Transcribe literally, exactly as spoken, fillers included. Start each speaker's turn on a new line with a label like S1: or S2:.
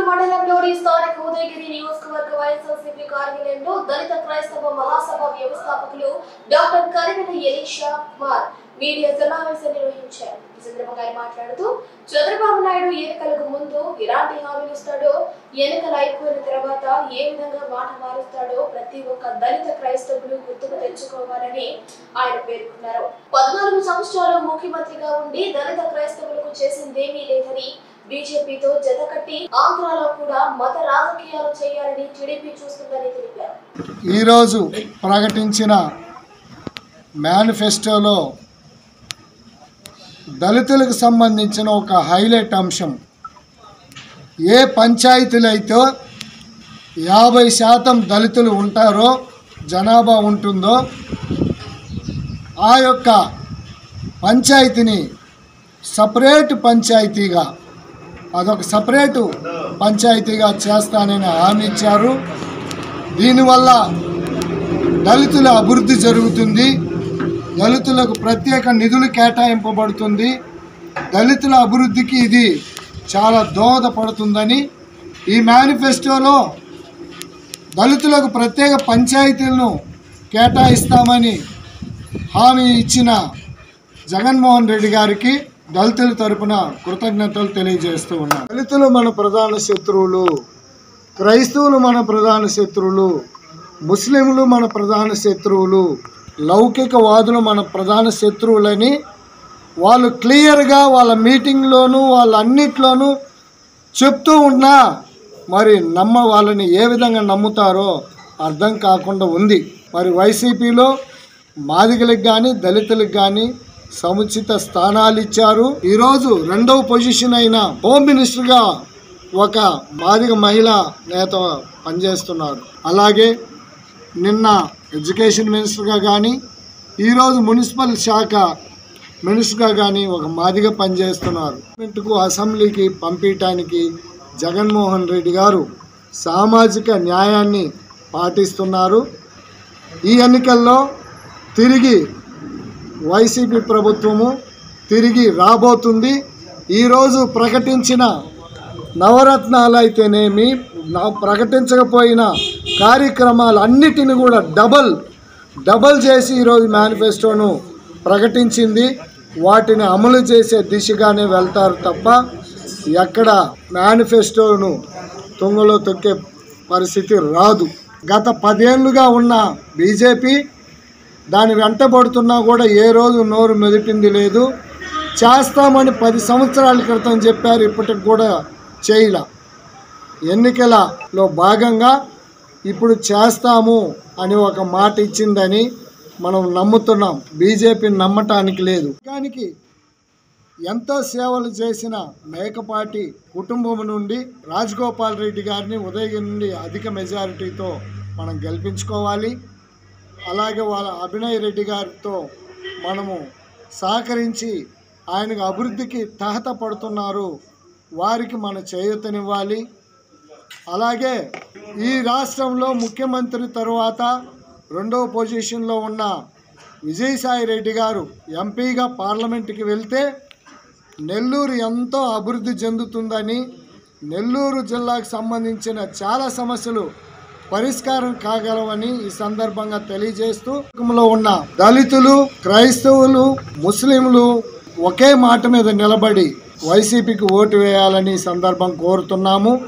S1: మండలంలోని స్థానిక ఉదయగిరి నియోజకవర్గ వైఎస్ఆర్సీపీ కార్యాలయంలో దళిత క్రైస్తవ మహాసభ వ్యవస్థాపకులు డాక్టర్ కరివెన ఎలీషా కుమార్ మీడియా సమావేశం నిర్వహించారు. ఈ సందర్భంగా ఆయన మాట్లాడుతూ చంద్రబాబు నాయుడు ఎన్నికలకు ముందు ఎలాంటి హామీలు ఇస్తాడో, ఎన్నికలు అయిపోయిన తర్వాత ఏ విధంగా మాట మారుస్తాడో ప్రతి ఒక్క దళిత క్రైస్తవులు గుర్తుకు తెచ్చుకోవాలని ఆయన పేర్కొన్నారు. పద్నాలుగు సంవత్సరాలు ముఖ్యమంత్రిగా ఉండి దళిత క్రైస్తవులకు చేసిందేమీ లేదని, బీజేపీతో జతకట్టి ఆంధ్రాలో కూడా మత రాజకీయాలు చేయాలని టీడీపీ చూస్తుందని తెలిపారు.
S2: ఈ రోజు ప్రకటించిన మేనిఫెస్టోలో దళితులకు సంబంధించిన ఒక హైలైట్ అంశం, ఏ పంచాయతీలు అయితే యాభై శాతం దళితులు ఉంటారో, జనాభా ఉంటుందో ఆ యొక్క పంచాయతీని సపరేట్ పంచాయతీగా, అదొక సపరేటు పంచాయతీగా చేస్తానని హామీ ఇచ్చారు. దీనివల్ల దళితుల అభివృద్ధి జరుగుతుంది, దళితులకు ప్రత్యేక నిధులు కేటాయింపబడుతుంది, దళితుల అభివృద్ధికి ఇది చాలా దోహదపడుతుందని ఈ మేనిఫెస్టోలో దళితులకు ప్రత్యేక పంచాయతీలను కేటాయిస్తామని హామీ ఇచ్చిన జగన్మోహన్ రెడ్డి గారికి దళితుల తరపున కృతజ్ఞతలు తెలియజేస్తూ ఉన్నాం. దళితులు మన ప్రధాన శత్రువులు, క్రైస్తవులు మన ప్రధాన శత్రువులు, ముస్లింలు మన ప్రధాన శత్రువులు, లౌకికవాదులు మన ప్రధాన శత్రువులని వాళ్ళు క్లియర్గా వాళ్ళ మీటింగ్లోనూ వాళ్ళ అన్నిట్లోనూ చెప్తూ ఉన్నా మరి నమ్మ వాళ్ళని ఏ విధంగా నమ్ముతారో అర్థం కాకుండా ఉంది. మరి వైసీపీలో మాదిగలకు కానీ దళితులకు కానీ సముచిత స్థానాలు ఇచ్చారు. ఈరోజు రెండవ పొజిషన్ అయిన హోమ్ మినిస్టర్గా ఒక మాదిగ మహిళ నేత పనిచేస్తున్నారు. అలాగే నిన్న ఎడ్యుకేషన్ మినిస్టర్గా కానీ ఈరోజు మున్సిపల్ శాఖ మినిస్టర్గా కానీ ఒక మాదిగ పనిచేస్తున్నారు. పార్లమెంటుకు అసెంబ్లీకి పంపించడానికి జగన్మోహన్ రెడ్డి గారు సామాజిక న్యాయాన్ని పాటిస్తున్నారు. ఈ ఎన్నికల్లో తిరిగి వైసీపీ ప్రభుత్వము తిరిగి రాబోతుంది. ఈరోజు ప్రకటించిన నవరత్నాలు అయితేనేమి, ప్రకటించకపోయిన కార్యక్రమాలు అన్నిటిని కూడా డబల్ డబల్ చేసి ఈరోజు మేనిఫెస్టోను ప్రకటించింది. వాటిని అమలు చేసే దిశగానే వెళ్తారు తప్ప ఎక్కడ మేనిఫెస్టోను తుంగలో తొక్కే పరిస్థితి రాదు. గత పదేళ్లుగా ఉన్న బీజేపీ దాని వెంటబడుతున్నా కూడా ఏ రోజు నోరు మెదిపింది లేదు. చేస్తామని పది సంవత్సరాల క్రితం చెప్పారు, ఇప్పటికి కూడా చేయలే. ఎన్నికలలో భాగంగా ఇప్పుడు చేస్తాము అని ఒక మాట ఇచ్చిందని మనం నమ్ముతున్నాం. బీజేపీని నమ్మటానికి లేదు. దానికి ఎంతో సేవలు చేసిన మేకపాటి కుటుంబం నుండి రాజగోపాల్ రెడ్డి గారిని ఉదయగిరి నుండి అధిక మెజారిటీతో మనం గెలిపించుకోవాలి. అలాగే వాళ్ళ అభినయ్ రెడ్డి గారితో మనము సహకరించి ఆయనకు అభివృద్ధికి తహత పడుతున్నారు, వారికి మన చేయూతనివ్వాలి. అలాగే ఈ రాష్ట్రంలో ముఖ్యమంత్రి తరువాత రెండవ పొజిషన్లో ఉన్న విజయసాయి రెడ్డి గారు ఎంపీగా పార్లమెంటుకి వెళ్తే నెల్లూరు ఎంతో అభివృద్ధి చెందుతుందని, నెల్లూరు జిల్లాకు సంబంధించిన చాలా సమస్యలు పరిష్కారం కాగలవని ఈ సందర్భంగా తెలియజేస్తూ ఉన్న దళితులు, క్రైస్తవులు, ముస్లింలు ఒకే మాట మీద నిలబడి వైసీపీకి ఓటు వేయాలని సందర్భం కోరుతున్నాము.